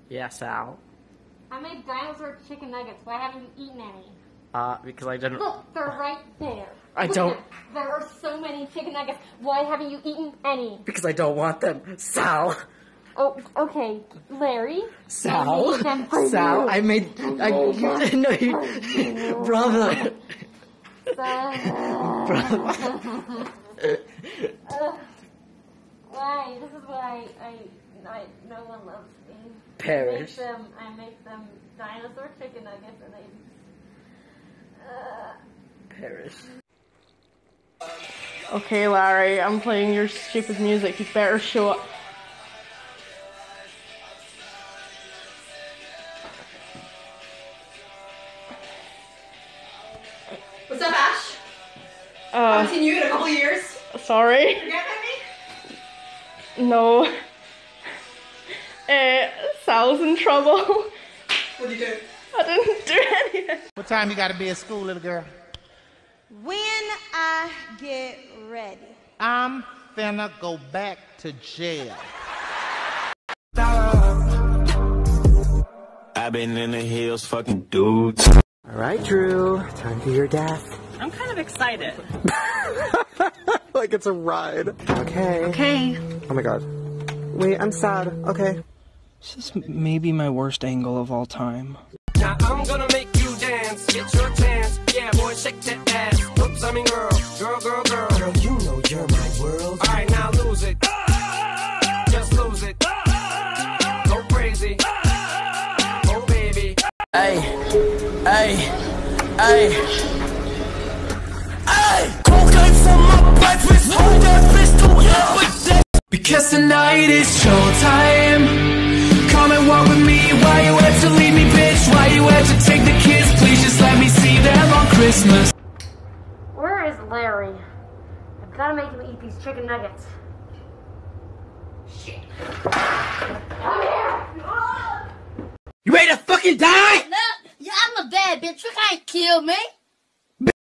Yeah, Sal. I made dinosaur chicken nuggets. Why haven't you eaten any? Because I didn't... Look, they're right there. I don't... There are so many chicken nuggets. Why haven't you eaten any? Because I don't want them. Sal! Oh, okay. Larry? Sal? I made them for Sal, you. I made... No, you... Brother! Why? This is why no one loves me. Perish. I make them dinosaur chicken nuggets and they... Perish. Okay, Larry, I'm playing your stupid music. You better show up. What's up, Ash? Haven't seen you in a couple years. Sorry. Forget me? No. Sal's in trouble. What'd you do? I didn't do anything. What time you gotta be at school, little girl? When I get ready. I'm finna go back to jail. I've been in the hills fucking dudes. Alright, Drew. Time for your death. I'm kind of excited. Like it's a ride. Okay. Okay. Oh my god. Wait, I'm sad. Okay. This is maybe my worst angle of all time. Now I'm gonna make you dance, get your chance. Yeah, boy, shake that ass. Oops, I mean girl, girl, girl, girl. Girl, you know you're my world. Alright, now lose it. Just lose it. Go crazy. Oh, baby. Hey, hey, hey, hey! Cocaine for my breakfast, hold that pistol every day. Because tonight is showtime. Come and walk with me. Why you had to leave me, bitch? Why you had to take the kids? Please just let me see them on Christmas. Where is Larry? I've got to make him eat these chicken nuggets. Shit. Come here! You ready to fucking die? No, yeah, I'm a bad bitch. You can't kill me.